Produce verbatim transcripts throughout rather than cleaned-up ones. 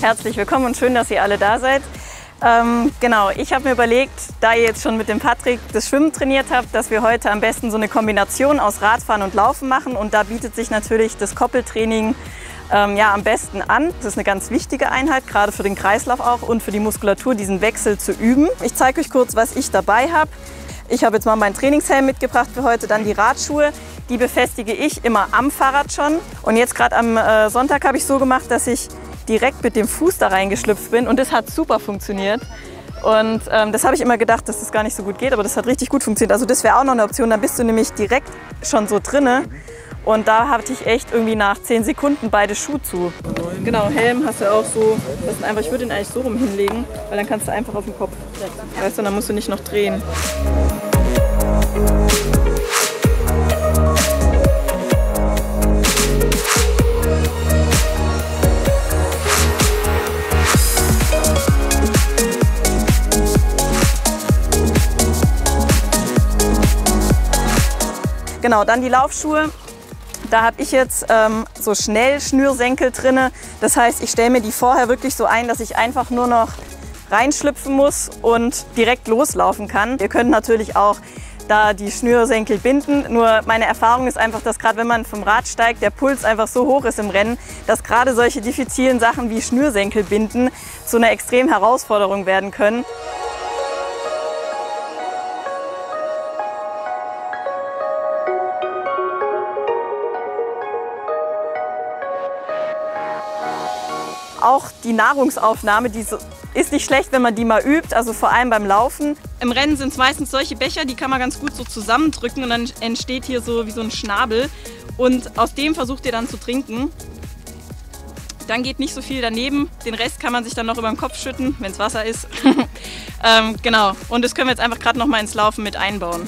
Herzlich willkommen und schön, dass ihr alle da seid. Ähm, genau, ich habe mir überlegt, da ihr jetzt schon mit dem Patrick das Schwimmen trainiert habt, dass wir heute am besten so eine Kombination aus Radfahren und Laufen machen. Und da bietet sich natürlich das Koppeltraining ähm, ja, am besten an. Das ist eine ganz wichtige Einheit, gerade für den Kreislauf auch und für die Muskulatur, diesen Wechsel zu üben. Ich zeige euch kurz, was ich dabei habe. Ich habe jetzt mal meinen Trainingshelm mitgebracht für heute, dann die Radschuhe. Die befestige ich immer am Fahrrad schon. Und jetzt gerade am äh, Sonntag habe ich so gemacht, dass ich direkt mit dem Fuß da reingeschlüpft bin und das hat super funktioniert. Und ähm, das habe ich immer gedacht, dass das gar nicht so gut geht, aber das hat richtig gut funktioniert. Also das wäre auch noch eine Option, dann bist du nämlich direkt schon so drinne. Und da hatte ich echt irgendwie nach zehn Sekunden beide Schuhe zu. Genau, Helm hast du auch so, das ist einfach, ich würde ihn eigentlich so rum hinlegen, weil dann kannst du einfach auf den Kopf, weißt du, dann musst du nicht noch drehen. Genau, dann die Laufschuhe. Da habe ich jetzt ähm, so Schnellschnürsenkel drin. Das heißt, ich stelle mir die vorher wirklich so ein, dass ich einfach nur noch reinschlüpfen muss und direkt loslaufen kann. Ihr könnt natürlich auch da die Schnürsenkel binden. Nur meine Erfahrung ist einfach, dass gerade wenn man vom Rad steigt, der Puls einfach so hoch ist im Rennen, dass gerade solche diffizilen Sachen wie Schnürsenkel binden zu einer extremen Herausforderung werden können. Auch die Nahrungsaufnahme, die ist nicht schlecht, wenn man die mal übt, also vor allem beim Laufen. Im Rennen sind es meistens solche Becher, die kann man ganz gut so zusammendrücken und dann entsteht hier so wie so ein Schnabel. Und aus dem versucht ihr dann zu trinken. Dann geht nicht so viel daneben, den Rest kann man sich dann noch über den Kopf schütten, wenn es Wasser ist. ähm, genau, und das können wir jetzt einfach gerade noch mal ins Laufen mit einbauen.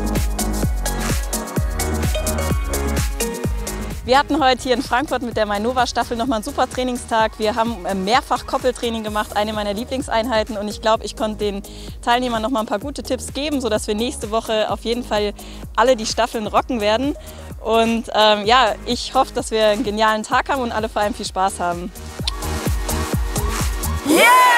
Wir hatten heute hier in Frankfurt mit der Mainova-Staffel nochmal einen super Trainingstag. Wir haben mehrfach Koppeltraining gemacht, eine meiner Lieblingseinheiten. Und ich glaube, ich konnte den Teilnehmern nochmal ein paar gute Tipps geben, sodass wir nächste Woche auf jeden Fall alle die Staffeln rocken werden. Und ähm, ja, ich hoffe, dass wir einen genialen Tag haben und alle vor allem viel Spaß haben. Yeah!